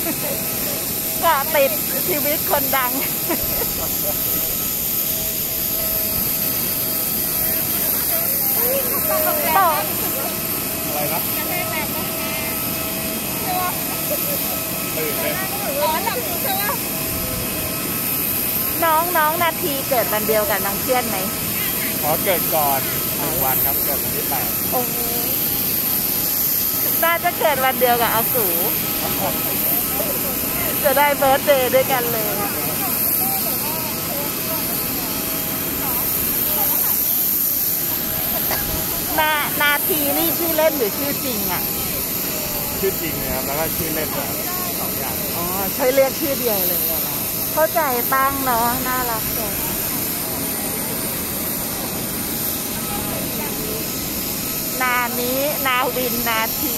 ก็ติดชีวิตคนดังต่ออะไรนะตื่นเลยน้องนาทีเกิดวันเดียวกับน้องเพื่อนไหมขอเกิดก่อน1 วันครับเกิดวันที่8 โอ้น่าจะเกิดวันเดียวกับอากูจะได้เบิร์ธเดย์ด้วยกันเลยนาทีนี่ชื่อเล่นหรือชื่อจริงอ่ะชื่อจริงนะครับแล้วก็ชื่อเล่น2 อย่างอ๋อใช้เรียกชื่อเดียวเลยเหรอเข้าใจตั้งเนาะน่ารักจังนานี้นาวินนาที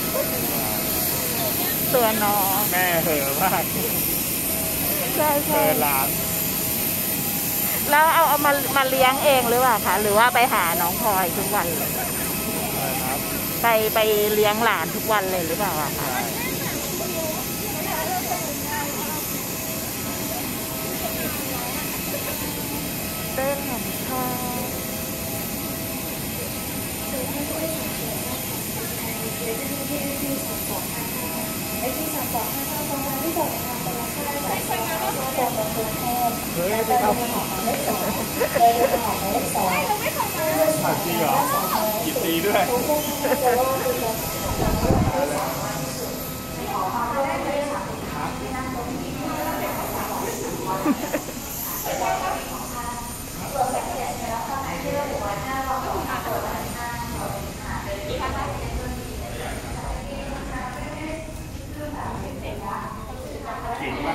ตัวน้องแม่เหอะมากใช่เหอะหลานแล้วเอามาเลี้ยงเองหรือเปล่าคะหรือว่าไปหาน้องพลอยทุกวันเลยครับไปเลี้ยงหลานทุกวันเลยหรือเปล่าคะเต้นของพ่อเฮ้ยไม่ทำผ่านจริงเหรอกี่ปีด้วยขิงป่ะ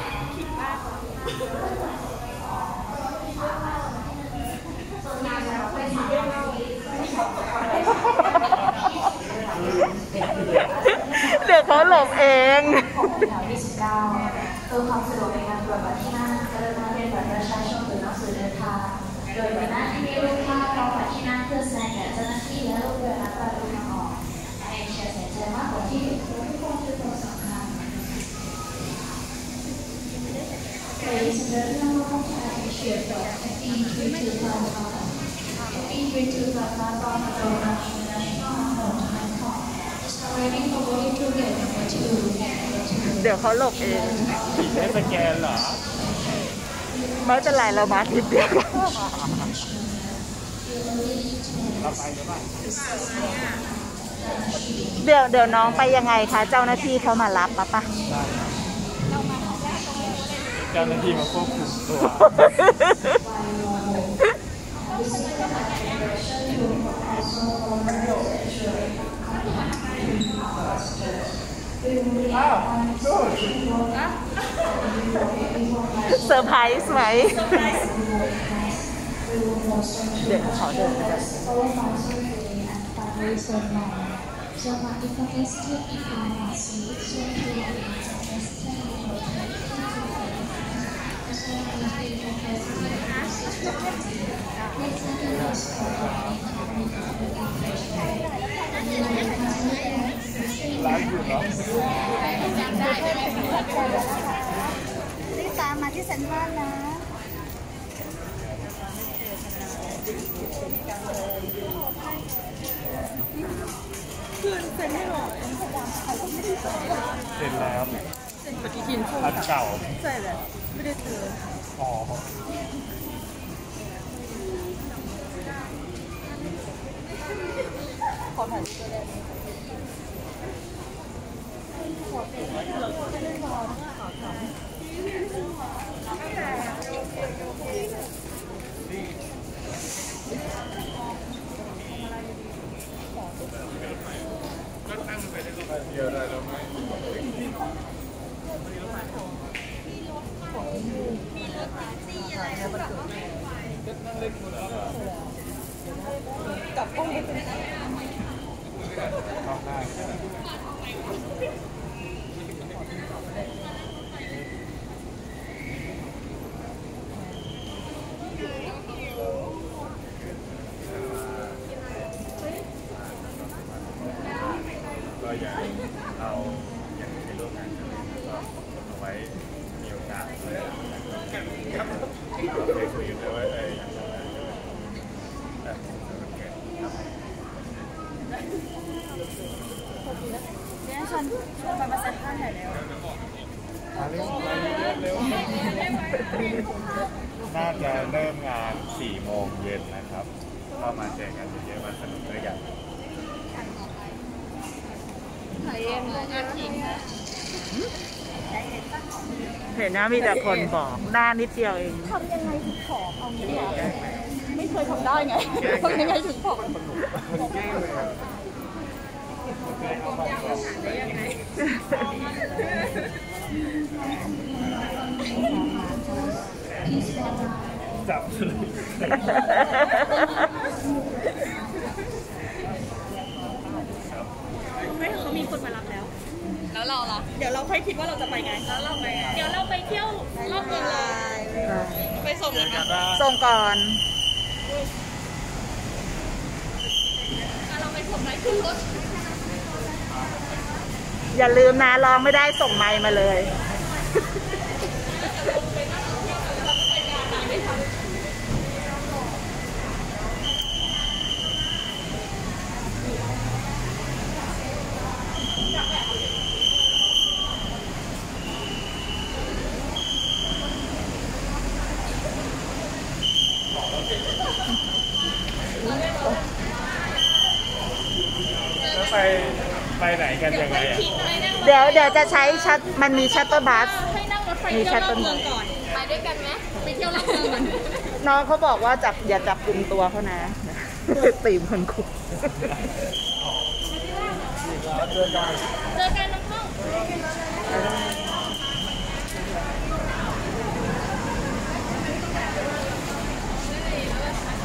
เดี๋ยวเขาหลบเองเพื่อความสะดวกในการตรวจบัตรที่นั่งกรุณาเรียนบัตรประชาชนหรือหนังสือเดินทางโดยมีหน้าที่ลูกค้ารอบัตรที่นั่งเพื่อแสดงแก่เจ้าหน้าที่และลูกเรือรับบัตรทางออกในเชียร์เสียใจมากกว่าที่ทุกคนคือตัวสำคัญ Ladies and gentlemen, welcome to Asia Airport. F-E-32 platform. F-E-32 platform from the National Anthem to Bangkok. Waiting for boarding to gate number 2. เดี๋ยวเขาหลบเองไม่สแกนเหรอไม่เป็นไรเรามาทีเดียวเราไปหรือเปล่าเดี๋ยวน้องไปยังไงคะเจ้าหน้าที่เขามารับปะเจ้าหน้าที่มาควบคุมตัวเซอร์ไพรส์ไหมเดี๋ยวขอเดินไปก่อนร้านอยู่เนาะรีบตามมาที่เซ็นทรัลนะคืนเซ็นให้หน่อยเสร็จแล้วปฏิทินอันเก่าใช่เลยไม่ได้เจออ๋อขอถ่ายรูปด้วยได้ไหมเดี๋ยวได้แล้วไหมกับกล้องเป็นก็อยากเอาอย่างที่ร่วมงานกันก็มาเจอกันเยอะๆมาสนุกด้วยกันเห็นนะมีแต่คนบอกหน้านิดเดียวเองทำยังไงถึงผอมเอางี้เหรอไม่เคยทำได้ไงทำยังไงถึงผอมมันแก้เลยครับจับเลยไม่เขามีคนมารับแล้ว แล้วเราล่ะเดี๋ยวเราค่อยคิดว่าเราจะไปไงแล้วเราไปเดี๋ยวเราไปเที่ยวรอบเมืองเลยไปส่งเลยไหมส่งก่อนเราไปส่งไหนขึ้นรถอย่าลืมนะร้องไม่ได้ส่งไมค์มาเลยแล้วไปไหนกันยังไงอ่ะเดี๋ยวจะใช้ชัตมันมีชัตเตอร์บัสให้นั่งรถไฟเที่ยวรอบเมืองก่อนไปด้วยกันไหมไปเที่ยวรอบเมืองก่อนน้องเขาบอกว่าอย่าจับกลุ่มตัวเขานะ ตีมคนคุกเจอกันน้อง